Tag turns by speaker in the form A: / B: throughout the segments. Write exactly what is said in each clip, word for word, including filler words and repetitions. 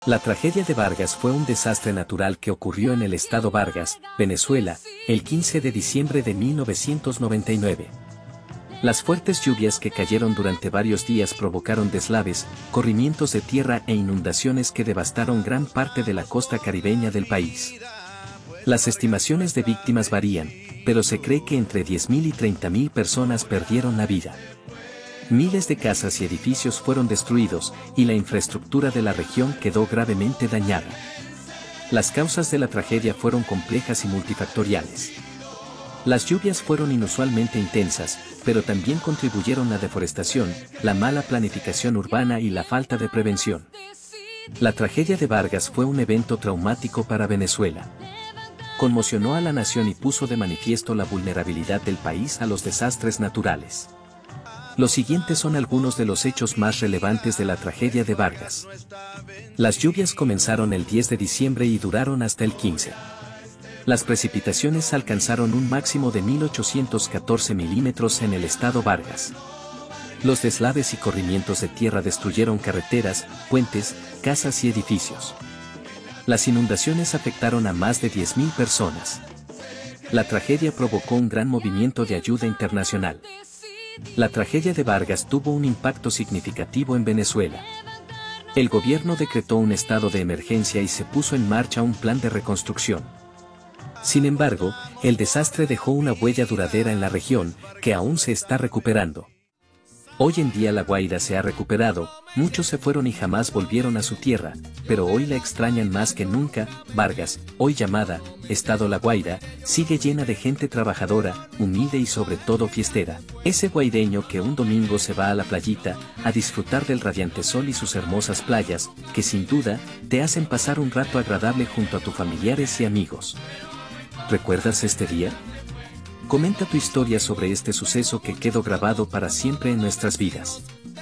A: La tragedia de Vargas fue un desastre natural que ocurrió en el estado Vargas, Venezuela, el quince de diciembre de mil novecientos noventa y nueve. Las fuertes lluvias que cayeron durante varios días provocaron deslaves, corrimientos de tierra e inundaciones que devastaron gran parte de la costa caribeña del país. Las estimaciones de víctimas varían, pero se cree que entre diez mil y treinta mil personas perdieron la vida. Miles de casas y edificios fueron destruidos, y la infraestructura de la región quedó gravemente dañada. Las causas de la tragedia fueron complejas y multifactoriales. Las lluvias fueron inusualmente intensas, pero también contribuyeron la deforestación, la mala planificación urbana y la falta de prevención. La tragedia de Vargas fue un evento traumático para Venezuela. Conmocionó a la nación y puso de manifiesto la vulnerabilidad del país a los desastres naturales. Los siguientes son algunos de los hechos más relevantes de la tragedia de Vargas. Las lluvias comenzaron el diez de diciembre y duraron hasta el quince. Las precipitaciones alcanzaron un máximo de mil ochocientos catorce milímetros en el estado Vargas. Los deslaves y corrimientos de tierra destruyeron carreteras, puentes, casas y edificios. Las inundaciones afectaron a más de diez mil personas. La tragedia provocó un gran movimiento de ayuda internacional. La tragedia de Vargas tuvo un impacto significativo en Venezuela. El gobierno decretó un estado de emergencia y se puso en marcha un plan de reconstrucción. Sin embargo, el desastre dejó una huella duradera en la región, que aún se está recuperando. Hoy en día La Guaira se ha recuperado, muchos se fueron y jamás volvieron a su tierra, pero hoy la extrañan más que nunca. Vargas, hoy llamada Estado La Guaira, sigue llena de gente trabajadora, humilde y sobre todo fiestera. Ese guaireño que un domingo se va a la playita, a disfrutar del radiante sol y sus hermosas playas, que sin duda, te hacen pasar un rato agradable junto a tus familiares y amigos. ¿Recuerdas este día? Comenta tu historia sobre este suceso que quedó grabado para siempre en nuestras vidas.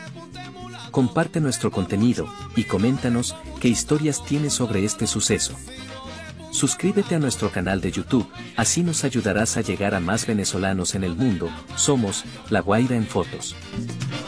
A: Comparte nuestro contenido, y coméntanos qué historias tienes sobre este suceso. Suscríbete a nuestro canal de YouTube, así nos ayudarás a llegar a más venezolanos en el mundo. Somos La Guaira en Fotos.